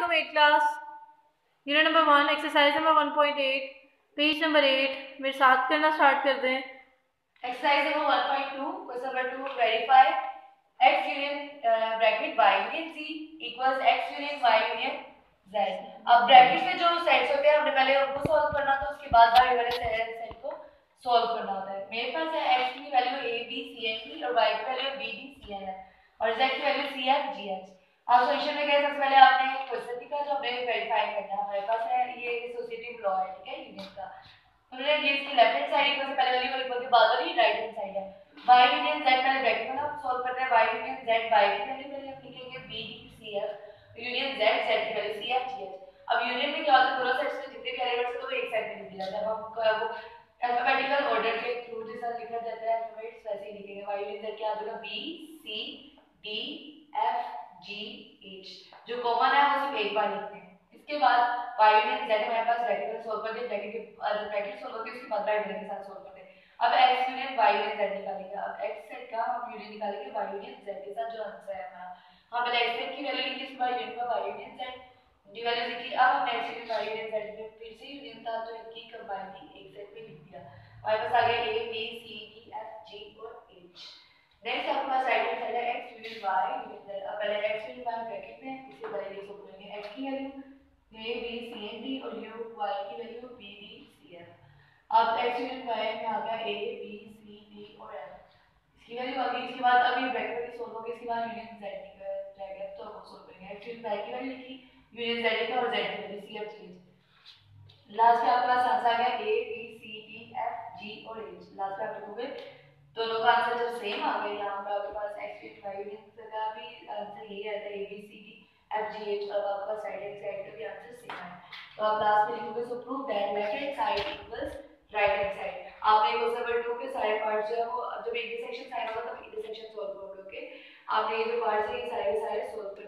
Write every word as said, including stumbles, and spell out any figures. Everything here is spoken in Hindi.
From eight class, unit number one, exercise number one point eight, page number eight. मेरे साथ करना स्टार्ट कर दें। Exercise number one point two, question number two, verify x union bracket y union z equals x union y union z। अब ब्रैकेट में जो सेट्स होते हैं हमने पहले उनको सॉल्व करना था, उसके बाद y वाले सेट को सॉल्व करना होता है। मेरे पास है x की value a b c n d और y की value b d c n है और z की value c f g h। अब सॉल्यूशन में गए, सबसे पहले आपने क्वेश्चन दिखा जो हमें वेरीफाई करना है। हमारे पास है ये एसोसिएटिव लॉ है, ठीक है, यूनियन का। हमने ये इसकी लेफ्ट हैंड साइड इक्वल से पहले वाली और इक्वल के बाद वाली राइट हैंड साइड है। y यूनियन z पहले ब्रैकेट में हम सॉल्व करते हैं। y यूनियन z y की वैल्यू पहले हम लिखेंगे b d c f union z z की value c f g h। अब यूनियन में क्या होता है, दोनों साइड्स में जितने भी एलिमेंट्स हैं वो एक साइड में लिख दिया जाता है। अब हम अल्फाबेटिकल ऑर्डर के थ्रू जैसा लिखा जाता है अल्फाबेट्स वैसे ही लिखेंगे। y यूनियन z क्या आ जाएगा b c d f g h, जो कॉमन है वो सिर्फ एक बार लिखते हैं। इसके बाद y यूनियन z हमारे पास ब्रैकेट में सॉल्व करते हैं, ब्रैकेट के ब्रैकेट सॉल्व करके उसके बाद y यूनियन के साथ सॉल्व करते हैं। अब x union y union z निकालेंगे। अब x सेट का हम यूनियन निकालेंगे y यूनियन z के साथ, जो आंसर है हमारा। हां, पहले x सेट की वैल्यू लिखी, इसके बाद यूनियन का y यूनियन z की वैल्यू लिखी। अब हमने x union y union z में फिर से यूनियन था तो इनकी कंबाइन की एक सेट में लिख दिया। हमारे पास आ गया a b c d f g और h। नेक्स्ट आपके पास राइट हैंड साइड है x union y union z। अब पहले x यूनियन y ब्रैकेट में इससे पहले ये सब करेंगे। x की value a b c n d और u y की value b d c f। अब x यूनियन y में आ गया a b c d और f, इसकी वैल्यू आ गई। इसके बाद अभी ब्रैकेट में सॉल्व होगा, इसके बाद यूनियन z निकल जाएगा तो वो सॉल्व करेंगे। x यूनियन y की वैल्यू लिखी, यूनियन z लिखा और z की value c f g h। Last में आपके पास आंसर आ गया a b c d f g और h। लास्ट में आप लिखोगे दोनों का आंसर जब सेम आ गया, यहाँ पे आपके पास x यूनियन y यूनियन का भी आंसर यही आता है a b c d f g h। अब आपका साइड हैंड साइड का भी आंसर सेम है, तो आप लास्ट में लिखोगे so prove that left hand side equals right hand side. आपने क्वेश्चन नंबर टू के सारे पार्ट जो है वो जब इंटरसेक्शन साइन होगा तब इंटरसेक्शन सॉल्व करोगे। ओके, आपने ये जो पार्ट है ये सारे सारे सॉल्व